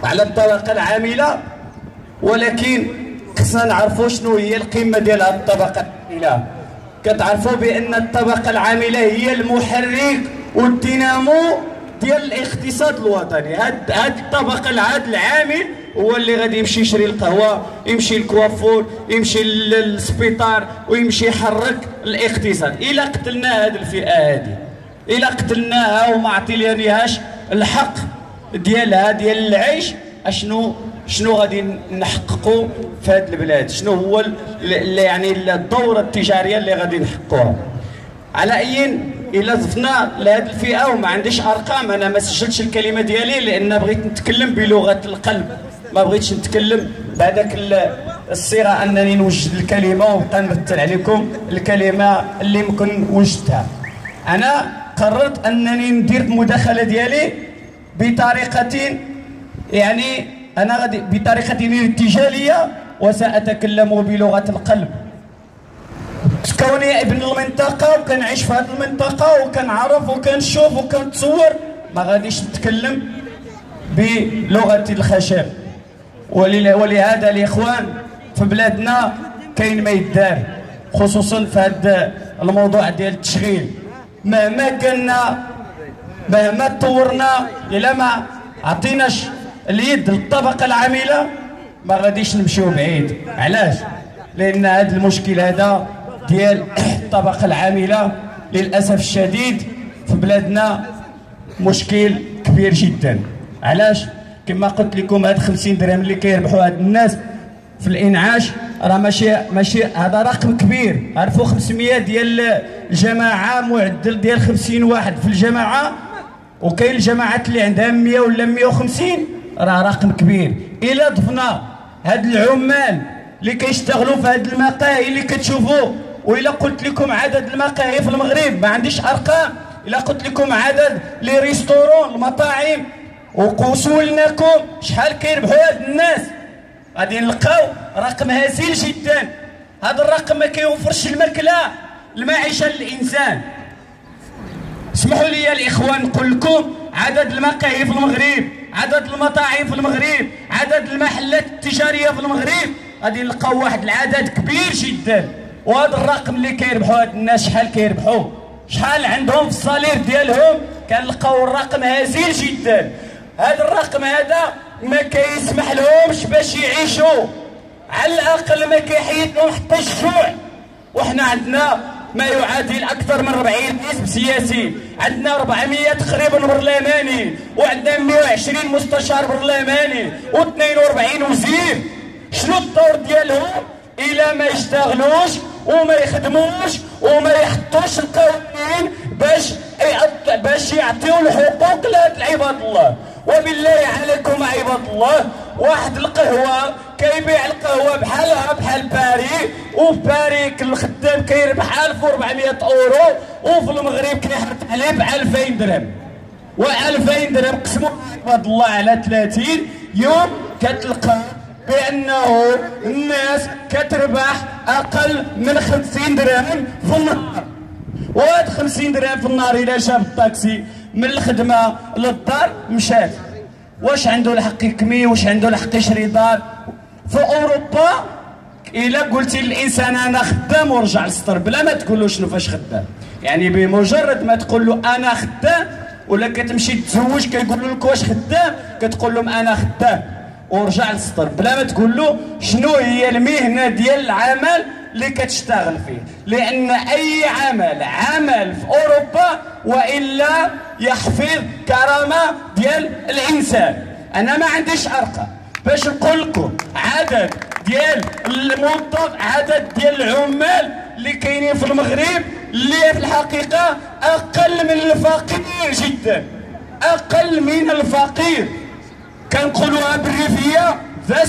على الطبقه العامله، ولكن خصنا نعرفوا شنو هي القيمه ديال هذه الطبقه العامله. كتعرفوا بان الطبقه العامله هي المحرك والدينامو ديال الاقتصاد الوطني. هاد الطبقه العامل هو اللي غادي يمشي يشري القهوه، يمشي للكوافور، يمشي للسبيطار، ويمشي يحرك الاقتصاد. الا قتلنا هذه الفئه هذه، الا قتلناها وما عطيناهاش الحق ديالها ديال العيش، شنو غادي نحققوا في هذه البلاد؟ شنو هو يعني الدوره التجاريه اللي غادي نحققوها؟ على اي الا ضفنا لهذه الفئه، وما عنديش ارقام، انا ما سجلتش الكلمه ديالي لان بغيت نتكلم بلغه القلب، ما بغيتش نتكلم بهذاك الصيغه انني نوجد الكلمه ونبقى نمثل عليكم الكلمه اللي ممكن وجدتها. انا قررت انني ندير المداخله ديالي بطريقه، يعني انا غادي بطريقه ارتجاليه، وساتكلم بلغه القلب. كوني ابن المنطقه وكنعيش في هذه المنطقه وكنعرف وكنشوف وكنتصور، ما غاديش نتكلم بلغه الخشب. ولهذا الاخوان في بلادنا كاين ما يدار، خصوصا في هذا الموضوع ديال التشغيل. مهما كنا، مهما تطورنا، الا ما عطيناش اليد للطبقه العامله ما غاديش نمشيو بعيد. علاش؟ لان هذا المشكل هذا ديال الطبقه العامله للاسف الشديد في بلادنا مشكل كبير جدا. علاش؟ كما قلت لكم، هاد 50 درهم اللي كيربحوا هاد الناس في الانعاش راه ماشي هذا رقم كبير. عرفوا 500 ديال الجماعه، معدل ديال 50 واحد في الجماعه، وكاين الجماعات اللي عندها 100 ولا 150، راه رقم كبير. الا ضفنا هاد العمال اللي كيشتغلوا في هاد المقاهي اللي كتشوفوا، والا قلت لكم عدد المقاهي في المغرب، ما عنديش ارقام، الا قلت لكم عدد لي ريستورون المطاعم وسولناكم شحال كيربحوا هاد الناس، غادي نلقاو رقم هزيل جدا. هذا الرقم ما كيوفرش المعيشه للانسان. اسمحوا لي الاخوان نقول لكم عدد المقاهي في المغرب، عدد المطاعم في المغرب، عدد المحلات التجاريه في المغرب، غادي نلقاو واحد العدد كبير جدا. وهذا الرقم اللي كيربحوا هاد الناس شحال كيربحوا، شحال عندهم في الصالير ديالهم، كنلقاو الرقم هزيل جدا. هذا الرقم هذا ما كيسمح لهمش باش يعيشوا، على الاقل ما كيحيد لهم حتى الجوع. وحنا عندنا ما يعادل اكثر من 40 حزب سياسي، عندنا 400 تقريبا برلماني، وعندنا 120 مستشار برلماني و42 وزير. شنو الدور ديالهم الا ما يشتغلوش وما يخدموش وما يحطوش القوانين باش يعطيو الحقوق لهاد العباد الله؟ وبالله عليكم عباد الله، واحد القهوه كيبيع القهوه بحالها بحال باري، وفي باري الخدام كيربح 1400 اورو، وفي المغرب كيحط عليه ب 2000 درهم. و2000 درهم قسموا عباد الله على 30 يوم، كتلقى بانه الناس كتربح اقل من 50 درهم في النهار. وهاد 50 درهم في النهار الا جاب الطاكسي من الخدمه للدار مشات، واش عنده الحق يكمي؟ واش عنده الحق يشري دار؟ في اوروبا الا قلتي للانسان انا خدام ورجع للسطر بلا ما تقول له شنو فاش خدام، يعني بمجرد ما تقول له انا خدام، ولا كتمشي تزوج كيقولوا لك واش خدام، كتقول لهم انا خدام ورجع للسطر بلا ما تقول له شنو هي المهنه ديال العمل اللي كتشتغل فيه. لان اي عمل في اوروبا والا يحفظ كرامه ديال الانسان. انا ما عنديش ارقام باش نقول لكم عدد ديال الموظف، عدد ديال العمال اللي كاينين في المغرب اللي في الحقيقه اقل من الفقير جدا، اقل من الفقير. كنقولوها بالريفيه ذا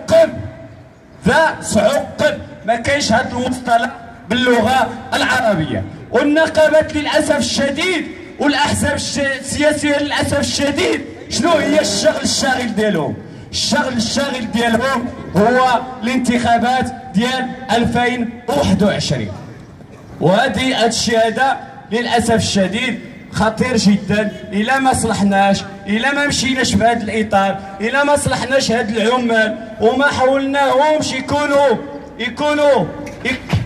سعقب، ما كاينش هذا المصطلح باللغه العربيه. والنقابات للاسف الشديد والاحزاب السياسيه للاسف الشديد شنو هي الشغل ديالهم؟ الشغل ديالهم هو الانتخابات ديال 2021. وهذه الشيء هذا للاسف الشديد خطير جدا. إلا ما صلحناش، إلا ما مشيناش في هذا الإطار، إلا ما صلحناش هاد العمال وما حاولناهمش يكونوا